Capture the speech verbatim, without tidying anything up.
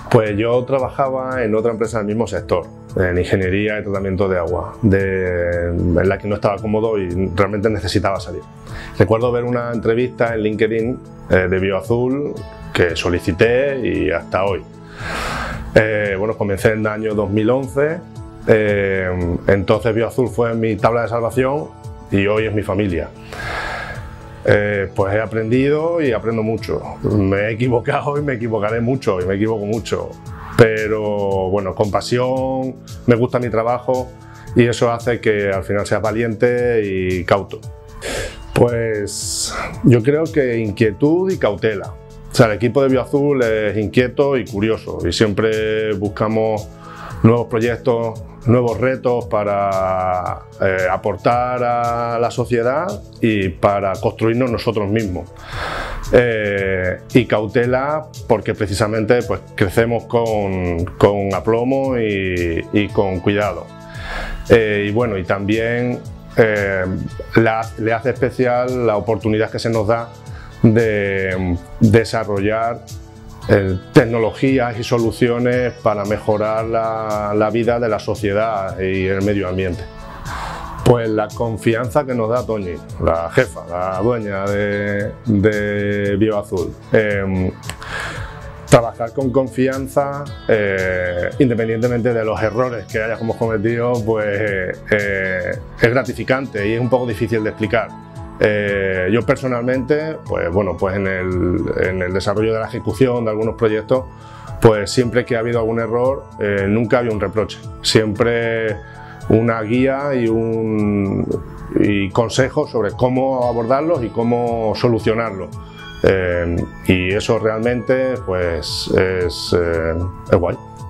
Pues yo trabajaba en otra empresa del mismo sector, en ingeniería y tratamiento de agua, de, en la que no estaba cómodo y realmente necesitaba salir. Recuerdo ver una entrevista en LinkedIn eh, de Bioazul que solicité y hasta hoy. Eh, bueno, comencé en el año dos mil once, eh, entonces Bioazul fue mi tabla de salvación y hoy es mi familia. Eh, pues he aprendido y aprendo mucho. Me he equivocado y me equivocaré mucho y me equivoco mucho, pero bueno, con pasión, me gusta mi trabajo y eso hace que al final seas valiente y cauto. Pues yo creo que inquietud y cautela. O sea, el equipo de Bioazul es inquieto y curioso y siempre buscamos nuevos proyectos, nuevos retos para eh, aportar a la sociedad y para construirnos nosotros mismos. Eh, y cautela porque precisamente pues, crecemos con, con aplomo y, y con cuidado. Eh, y bueno, y también eh, la, le hace especial la oportunidad que se nos da de desarrollar Eh, tecnologías y soluciones para mejorar la, la vida de la sociedad y el medio ambiente. Pues la confianza que nos da Toñi, la jefa, la dueña de, de Bioazul. Eh, trabajar con confianza, eh, independientemente de los errores que hayamos cometido, pues eh, es gratificante y es un poco difícil de explicar. Eh, yo personalmente, pues bueno, pues en el, en el desarrollo de la ejecución de algunos proyectos, pues siempre que ha habido algún error, eh, nunca había un reproche, siempre una guía y un y consejos sobre cómo abordarlos y cómo solucionarlos. Eh, y eso realmente, pues es, eh, es guay.